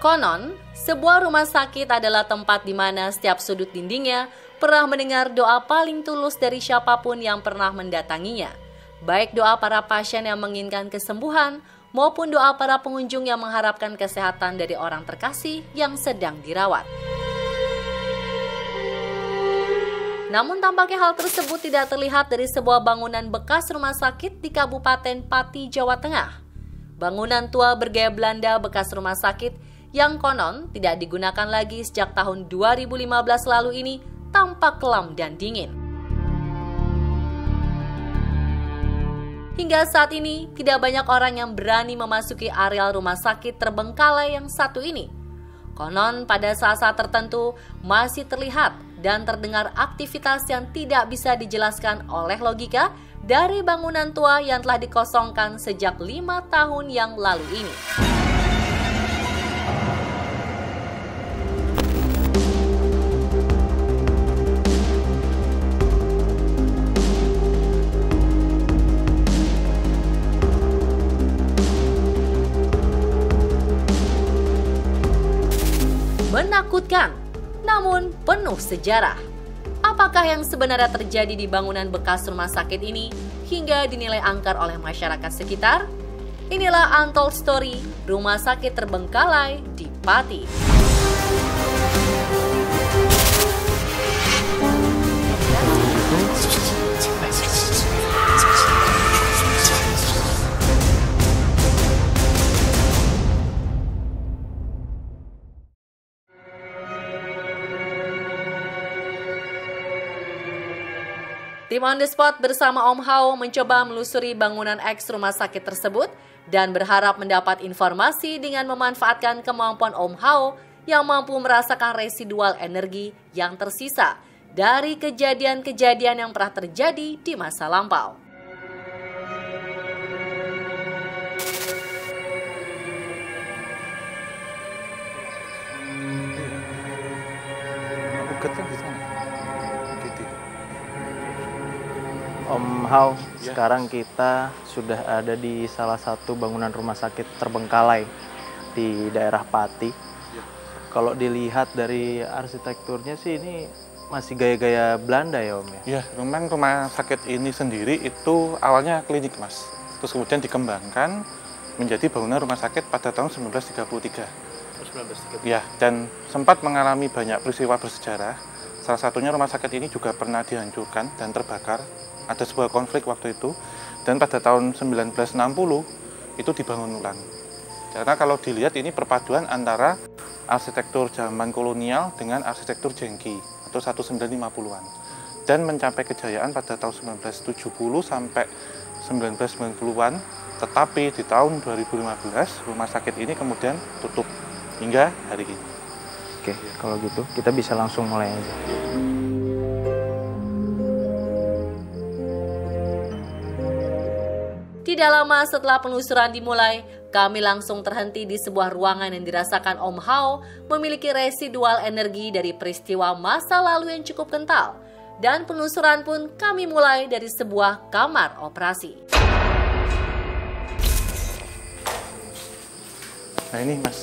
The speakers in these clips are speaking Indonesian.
Konon, sebuah rumah sakit adalah tempat di mana setiap sudut dindingnya pernah mendengar doa paling tulus dari siapapun yang pernah mendatanginya. Baik doa para pasien yang menginginkan kesembuhan, maupun doa para pengunjung yang mengharapkan kesehatan dari orang terkasih yang sedang dirawat. Namun tampaknya hal tersebut tidak terlihat dari sebuah bangunan bekas rumah sakit di Kabupaten Pati, Jawa Tengah. Bangunan tua bergaya Belanda bekas rumah sakit yang konon tidak digunakan lagi sejak tahun 2015 lalu ini tampak kelam dan dingin. Hingga saat ini, tidak banyak orang yang berani memasuki areal rumah sakit terbengkalai yang satu ini. Konon pada saat-saat tertentu masih terlihat dan terdengar aktivitas yang tidak bisa dijelaskan oleh logika dari bangunan tua yang telah dikosongkan sejak 5 tahun yang lalu ini. Menakutkan, namun penuh sejarah. Apakah yang sebenarnya terjadi di bangunan bekas rumah sakit ini hingga dinilai angker oleh masyarakat sekitar? Inilah Untold Story Rumah Sakit Terbengkalai di Pati. Tim On The Spot bersama Om Hao mencoba melusuri bangunan eks rumah sakit tersebut dan berharap mendapat informasi dengan memanfaatkan kemampuan Om Hao yang mampu merasakan residual energi yang tersisa dari kejadian-kejadian yang pernah terjadi di masa lampau. Om Hao, sekarang kita sudah ada di salah satu bangunan rumah sakit terbengkalai di daerah Pati. Kalau dilihat dari arsitekturnya sih ini masih gaya-gaya Belanda ya Om ya? Iya, memang rumah sakit ini sendiri itu awalnya klinik Mas. Terus kemudian dikembangkan menjadi bangunan rumah sakit pada tahun 1933. 1933. Ya, dan sempat mengalami banyak peristiwa bersejarah. Salah satunya rumah sakit ini juga pernah dihancurkan dan terbakar. Ada sebuah konflik waktu itu, dan pada tahun 1960 itu dibangun ulang. Karena kalau dilihat ini perpaduan antara arsitektur zaman kolonial dengan arsitektur jengki atau 1950-an. Dan mencapai kejayaan pada tahun 1970 sampai 1990-an, tetapi di tahun 2015 rumah sakit ini kemudian tutup hingga hari ini. Oke, kalau gitu kita bisa langsung mulai aja. Tidak lama setelah penelusuran dimulai, kami langsung terhenti di sebuah ruangan yang dirasakan Om Hao memiliki residual energi dari peristiwa masa lalu yang cukup kental. Dan penelusuran pun kami mulai dari sebuah kamar operasi. Nah ini Mas.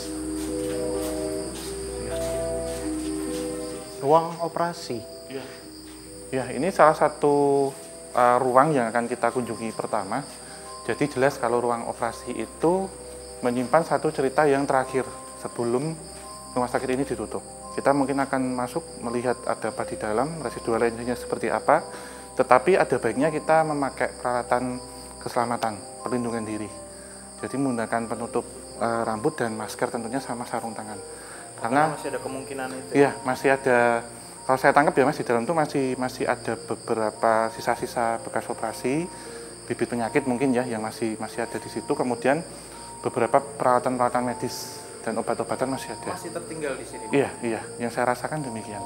Ruang operasi? Ya, ini salah satu ruang yang akan kita kunjungi pertama. Jadi jelas kalau ruang operasi itu menyimpan satu cerita yang terakhir sebelum rumah sakit ini ditutup. Kita mungkin akan masuk melihat ada apa di dalam, residual energinya seperti apa, tetapi ada baiknya kita memakai peralatan keselamatan, perlindungan diri. Jadi menggunakan penutup rambut dan masker tentunya sama sarung tangan. Karena masih ada kemungkinan itu? Iya, masih ada. Kalau saya tangkap ya Mas, di dalam itu masih ada beberapa sisa-sisa bekas operasi, bibit penyakit mungkin ya yang masih ada di situ. Kemudian beberapa peralatan-peralatan medis dan obat-obatan masih ada. Masih tertinggal di sini? Iya, yang saya rasakan demikian.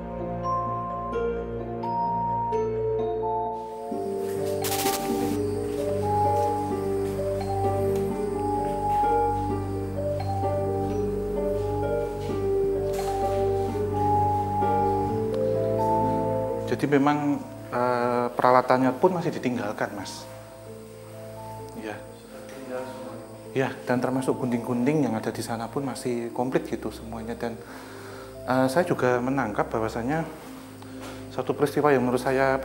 Jadi memang peralatannya pun masih ditinggalkan, Mas. Iya. Ya, dan termasuk gunting-gunting yang ada di sana pun masih komplit gitu semuanya. Dan saya juga menangkap bahwasanya satu peristiwa yang menurut saya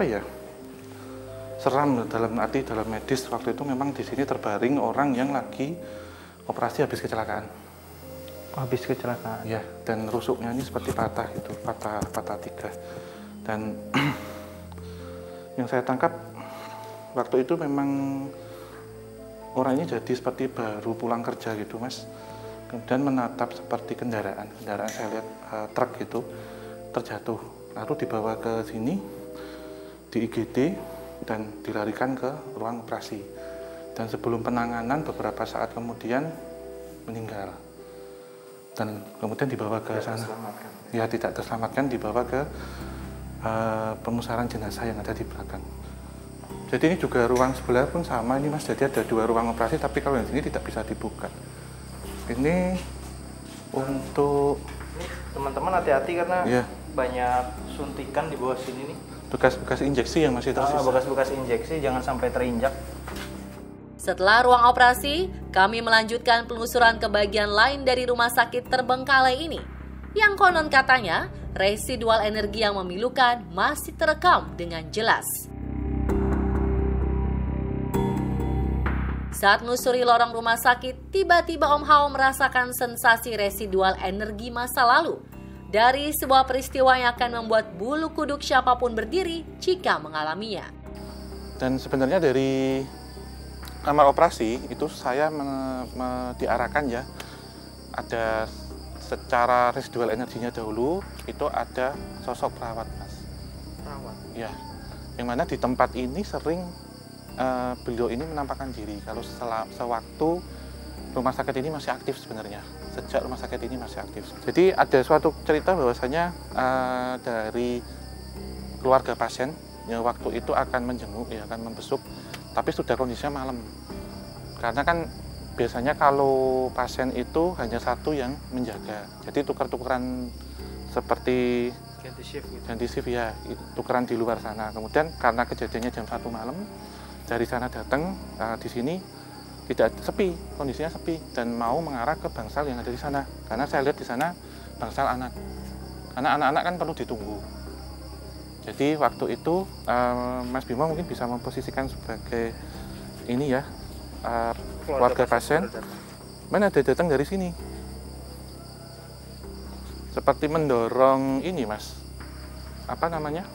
seram dalam arti dalam medis. Waktu itu memang di sini terbaring orang yang lagi operasi habis kecelakaan. Habis kecelakaan? Ya, dan rusuknya ini seperti patah gitu, patah 3. Dan yang saya tangkap waktu itu memang orang ini jadi seperti baru pulang kerja gitu, Mas. Kemudian menatap seperti kendaraan saya lihat truk gitu terjatuh, lalu dibawa ke sini di IGD dan dilarikan ke ruang operasi. Dan sebelum penanganan beberapa saat kemudian meninggal. Dan kemudian dibawa ke sana. Ya, tidak terselamatkan, dibawa ke pemusaran jenazah yang ada di belakang. Jadi ini juga ruang sebelah pun sama ini, Mas. Jadi ada 2 ruang operasi, tapi kalau yang sini tidak bisa dibuka. Ini untuk teman-teman hati-hati karena ya, banyak suntikan di bawah sini nih. Bekas-bekas injeksi yang masih tersisa. Bekas-bekas injeksi, jangan sampai terinjak. Setelah ruang operasi, kami melanjutkan penelusuran ke bagian lain dari rumah sakit terbengkalai ini, yang konon katanya residual energi yang memilukan masih terekam dengan jelas. Saat menelusuri lorong rumah sakit, tiba-tiba Om Hao merasakan sensasi residual energi masa lalu dari sebuah peristiwa yang akan membuat bulu kuduk siapapun berdiri jika mengalaminya. Dan sebenarnya dari kamar operasi itu saya diarahkan ya, ada secara residual energinya dahulu itu ada sosok perawat, Mas. Perawat? Ya, yang mana di tempat ini sering beliau ini menampakkan diri kalau sewaktu rumah sakit ini masih aktif sebenarnya, sejak rumah sakit ini masih aktif. Jadi ada suatu cerita bahwasanya dari keluarga pasien yang waktu itu akan menjenguk, ya, akan membesuk, tapi sudah kondisinya malam. Karena kan biasanya kalau pasien itu hanya satu yang menjaga, jadi tukar-tukaran seperti ganti shift ya, tukeran di luar sana. Kemudian karena kejadiannya jam 1 malam, dari sana datang di sini tidak sepi, kondisinya sepi dan mau mengarah ke bangsal yang ada di sana. Karena saya lihat di sana bangsal anak, karena anak-anak kan perlu ditunggu. Jadi waktu itu Mas Bimo mungkin bisa memposisikan sebagai ini ya, keluarga pasien, mana ada datang dari sini, seperti mendorong ini, Mas, apa namanya,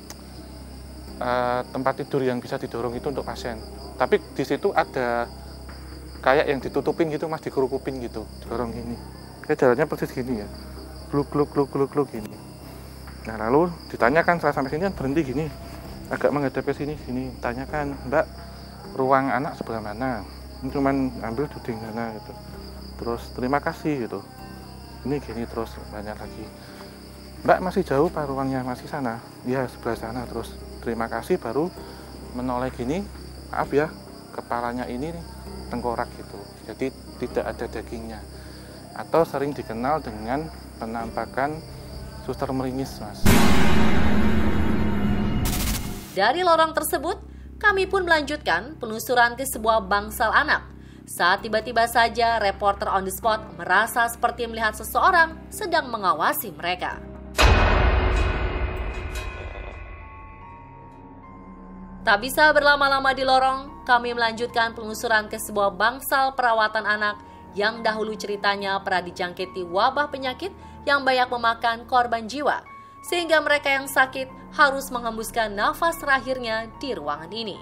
tempat tidur yang bisa didorong itu untuk pasien. Tapi di situ ada kayak yang ditutupin gitu, Mas, dikerukupin gitu, didorong gini. Kayak jalannya persis gini ya, gluk gini. Nah lalu ditanyakan setelah sampai sini kan berhenti gini, agak menghadap ke sini, tanyakan, Mbak, ruang anak sebelah mana? Ini cuman ambil duding sana gitu. Terus terima kasih gitu. Ini gini terus banyak lagi. Mbak, masih jauh Pak ruangnya? Masih sana? Ya, sebelah sana. Terus terima kasih, baru menoleh gini, maaf ya, kepalanya ini tengkorak gitu. Jadi tidak ada dagingnya. Atau sering dikenal dengan penampakan suster meringis, Mas. Dari lorong tersebut, kami pun melanjutkan penelusuran ke sebuah bangsal anak. Saat tiba-tiba saja reporter on the spot merasa seperti melihat seseorang sedang mengawasi mereka. Tak bisa berlama-lama di lorong, kami melanjutkan penelusuran ke sebuah bangsal perawatan anak yang dahulu ceritanya pernah dijangkiti wabah penyakit yang banyak memakan korban jiwa, sehingga mereka yang sakit harus menghembuskan nafas terakhirnya di ruangan ini.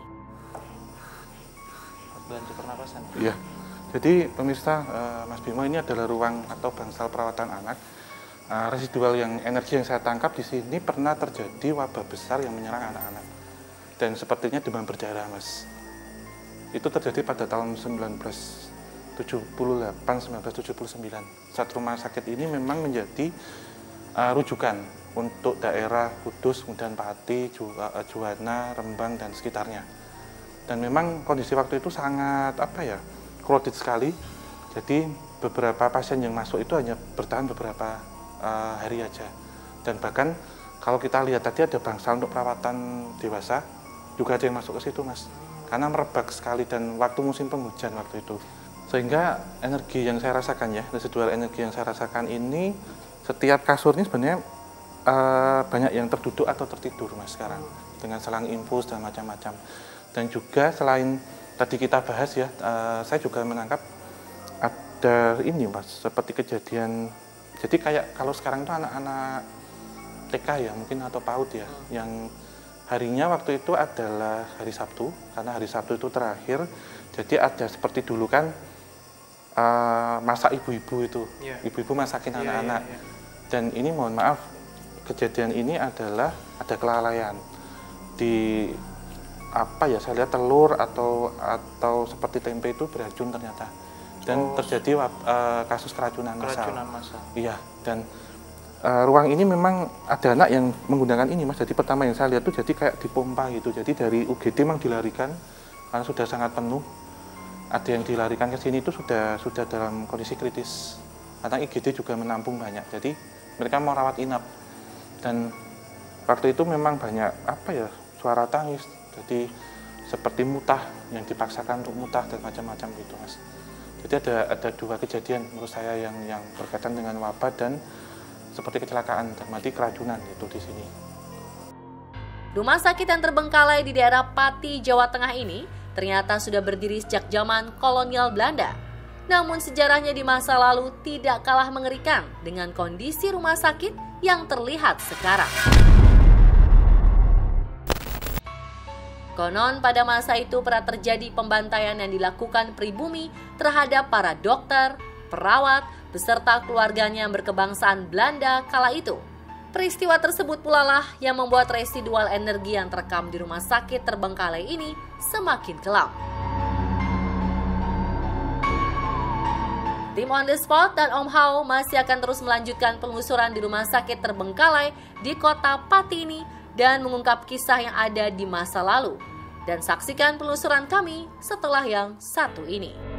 Bantu pernapasan. Iya, jadi pemirsa, Mas Bimo, ini adalah ruang atau bangsal perawatan anak. Residual yang energi yang saya tangkap di sini pernah terjadi wabah besar yang menyerang anak-anak. Dan sepertinya demam berdarah, Mas. Itu terjadi pada tahun 1978-1979. Saat rumah sakit ini memang menjadi rujukan untuk daerah Kudus, kemudian Pati, Juwana, Rembang, dan sekitarnya. Dan memang kondisi waktu itu sangat crowded sekali. Jadi beberapa pasien yang masuk itu hanya bertahan beberapa hari aja. Dan bahkan kalau kita lihat tadi ada bangsal untuk perawatan dewasa, juga ada yang masuk ke situ, Mas. Karena merebak sekali dan waktu musim penghujan waktu itu. Sehingga energi yang saya rasakan ya, residual energi yang saya rasakan ini, setiap kasur ini sebenarnya banyak yang terduduk atau tertidur Mas sekarang, dengan selang infus dan macam-macam. Dan juga selain tadi kita bahas ya, saya juga menangkap ada ini Mas, seperti kejadian, jadi kayak kalau sekarang itu anak-anak TK ya mungkin atau PAUD ya, yang harinya waktu itu adalah hari Sabtu, karena hari Sabtu itu terakhir, jadi ada seperti dulu kan, masak ibu-ibu itu, ibu-ibu masakin anak-anak. Dan ini mohon maaf, kejadian ini adalah ada kelalaian di apa ya, saya lihat telur atau seperti tempe itu beracun ternyata, dan terjadi kasus keracunan massal. Iya, dan ruang ini memang ada anak yang menggunakan ini Mas. Jadi pertama yang saya lihat tuh jadi kayak dipompa gitu, jadi dari UGD memang dilarikan karena sudah sangat penuh. Ada yang dilarikan ke sini itu sudah dalam kondisi kritis, karena IGD juga menampung banyak, jadi mereka mau rawat inap. Dan waktu itu memang banyak apa ya, suara tangis, jadi seperti mutah, yang dipaksakan untuk mutah dan macam-macam gitu Mas. Jadi ada dua kejadian menurut saya yang berkaitan dengan wabah dan seperti kecelakaan dan mati keracunan gitu di sini. Rumah sakit yang terbengkalai di daerah Pati, Jawa Tengah ini ternyata sudah berdiri sejak zaman kolonial Belanda. Namun sejarahnya di masa lalu tidak kalah mengerikan dengan kondisi rumah sakit yang terlihat sekarang. Konon pada masa itu pernah terjadi pembantaian yang dilakukan pribumi terhadap para dokter, perawat, beserta keluarganya yang berkebangsaan Belanda kala itu. Peristiwa tersebut pula lah yang membuat residual energi yang terekam di rumah sakit terbengkalai ini semakin kelam. Tim On The Spot dan Om Hao masih akan terus melanjutkan penelusuran di rumah sakit terbengkalai di kota Pati ini dan mengungkap kisah yang ada di masa lalu. Dan saksikan penelusuran kami setelah yang satu ini.